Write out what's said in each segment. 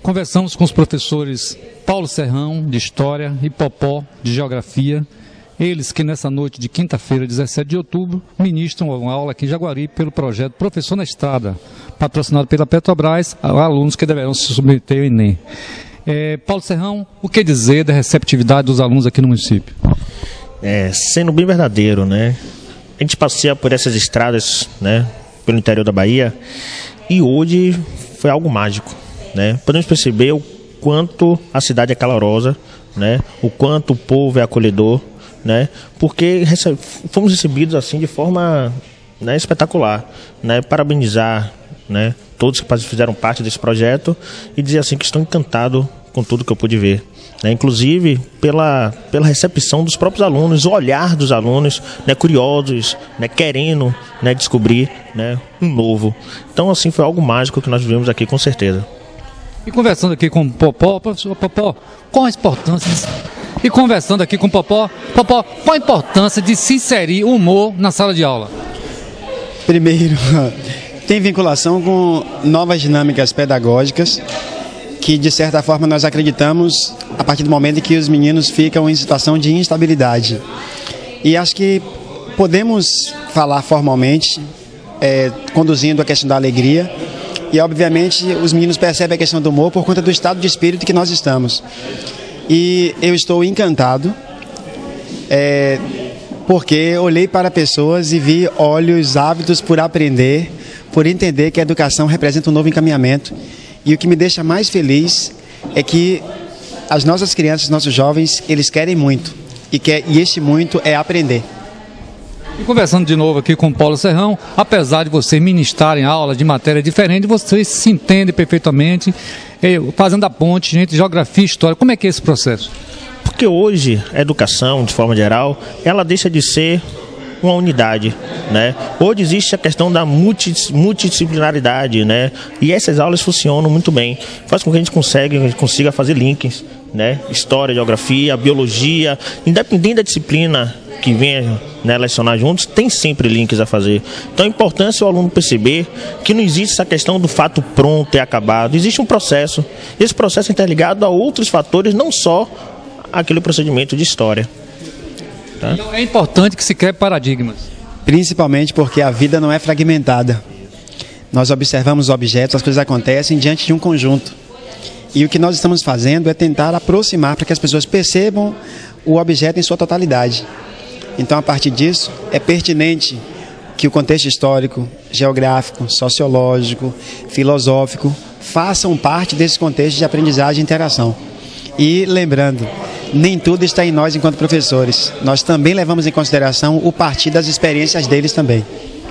Conversamos com os professores Paulo Serrão, de História, e Popó, de Geografia. Eles que nessa noite de quinta-feira, 17 de outubro, ministram uma aula aqui em Jaguaripe pelo projeto Professor na Estrada, patrocinado pela Petrobras, a alunos que deverão se submeter ao Enem. Paulo Serrão, o que dizer da receptividade dos alunos aqui no município? Sendo bem verdadeiro, né? A gente passeia por essas estradas, né, pelo interior da Bahia, e hoje foi algo mágico, né? Podemos perceber o quanto a cidade é calorosa, né? O quanto o povo é acolhedor, né? Porque fomos recebidos assim de forma, né, espetacular, né? Parabenizar, né, todos que fizeram parte desse projeto e dizer assim que estou encantado com tudo que eu pude ver, né? Inclusive pela recepção dos próprios alunos, o olhar dos alunos, né, curiosos, né, querendo, né, descobrir, né, um novo. Então assim foi algo mágico que nós vivemos aqui, com certeza. E conversando aqui com o Popó, professor Popó, qual a importância qual a importância de se inserir o humor na sala de aula? Primeiro, tem vinculação com novas dinâmicas pedagógicas que, de certa forma, nós acreditamos a partir do momento em que os meninos ficam em situação de instabilidade. E acho que podemos falar formalmente, conduzindo a questão da alegria, e, obviamente, os meninos percebem a questão do humor por conta do estado de espírito que nós estamos. E eu estou encantado, porque olhei para pessoas e vi olhos ávidos por aprender, por entender que a educação representa um novo encaminhamento. E o que me deixa mais feliz é que as nossas crianças, nossos jovens, eles querem muito. E este muito é aprender. E conversando de novo aqui com o Paulo Serrão, apesar de vocês ministrarem aulas de matéria diferente, vocês se entendem perfeitamente, fazendo a ponte entre geografia e história. Como é que é esse processo? Porque hoje a educação, de forma geral, ela deixa de ser uma unidade, né? Hoje existe a questão da multidisciplinaridade, né? E essas aulas funcionam muito bem. Faz com que a gente consiga fazer links, né? História, geografia, biologia, independente da disciplina que venha, né, lecionar juntos, tem sempre links a fazer. Então a importância é o aluno perceber que não existe essa questão do fato pronto e acabado. Existe um processo. Esse processo é interligado a outros fatores, não só aquele procedimento de história. Tá? Então é importante que se quebre paradigmas. Principalmente porque a vida não é fragmentada. Nós observamos objetos, as coisas acontecem diante de um conjunto. E o que nós estamos fazendo é tentar aproximar para que as pessoas percebam o objeto em sua totalidade. Então, a partir disso, é pertinente que o contexto histórico, geográfico, sociológico, filosófico façam parte desse contexto de aprendizagem e interação. E lembrando, nem tudo está em nós enquanto professores. Nós também levamos em consideração o partir das experiências deles também.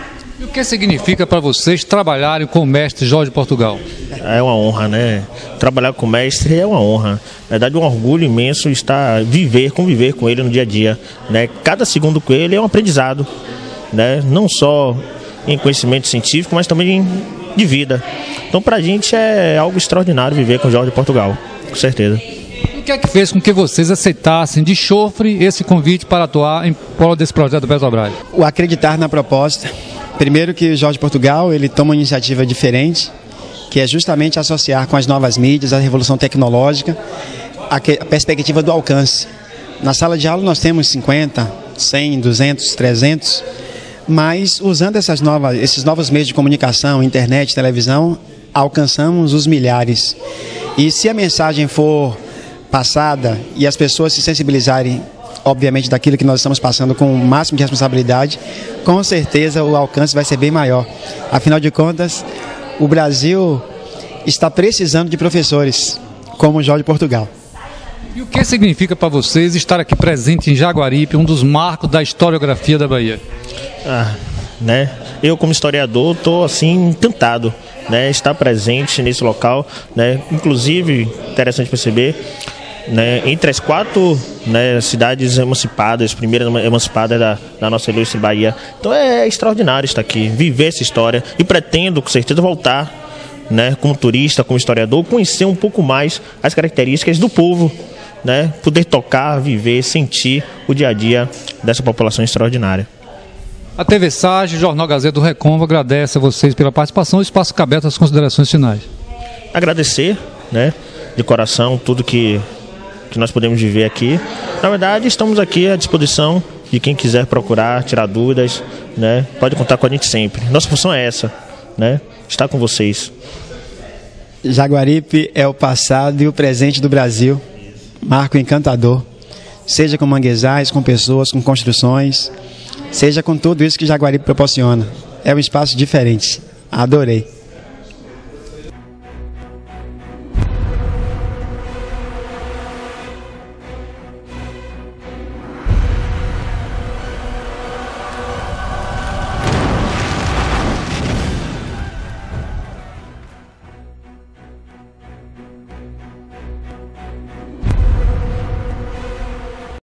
E o que significa para vocês trabalharem com o mestre Jorge Portugal? É uma honra, né? Trabalhar com o mestre é uma honra. Na verdade, um orgulho imenso conviver com ele no dia a dia, né? Cada segundo com ele é um aprendizado, né? Não só em conhecimento científico, mas também de vida. Então, para a gente é algo extraordinário viver com o Jorge Portugal, com certeza. O que é que fez com que vocês aceitassem de chofre esse convite para atuar em prol desse projeto do Petrobras? O acreditar na proposta. Primeiro que o Jorge Portugal, ele toma uma iniciativa diferente, que é justamente associar com as novas mídias, a revolução tecnológica, a perspectiva do alcance. Na sala de aula nós temos 50, 100, 200, 300, mas usando esses novos meios de comunicação, internet, televisão, alcançamos os milhares. E se a mensagem for passada e as pessoas se sensibilizarem, obviamente, daquilo que nós estamos passando com o máximo de responsabilidade, com certeza o alcance vai ser bem maior. Afinal de contas, o Brasil está precisando de professores, como o Jorge Portugal. E o que significa para vocês estar aqui presente em Jaguaripe, um dos marcos da historiografia da Bahia? Né? Eu, como historiador, estou assim encantado, né, estar presente nesse local, né? Inclusive, interessante perceber, né, entre as 4, né, cidades emancipadas, primeiras emancipadas da nossa ilustre Bahia. Então é extraordinário estar aqui, viver essa história, e pretendo com certeza voltar, né, como turista, como historiador, conhecer um pouco mais as características do povo, né, poder tocar, viver, sentir o dia a dia dessa população extraordinária. A TV SAG, o Jornal Gazeta do Recôncavo, agradece a vocês pela participação. O espaço fica aberto às considerações finais. Agradecer, né, de coração tudo que nós podemos viver aqui. Na verdade, estamos aqui à disposição de quem quiser procurar, tirar dúvidas, né? Pode contar com a gente sempre. Nossa função é essa, né? Estar com vocês. Jaguaripe é o passado e o presente do Brasil. Marco encantador. Seja com manguezais, com pessoas, com construções, seja com tudo isso que Jaguaripe proporciona. É um espaço diferente. Adorei.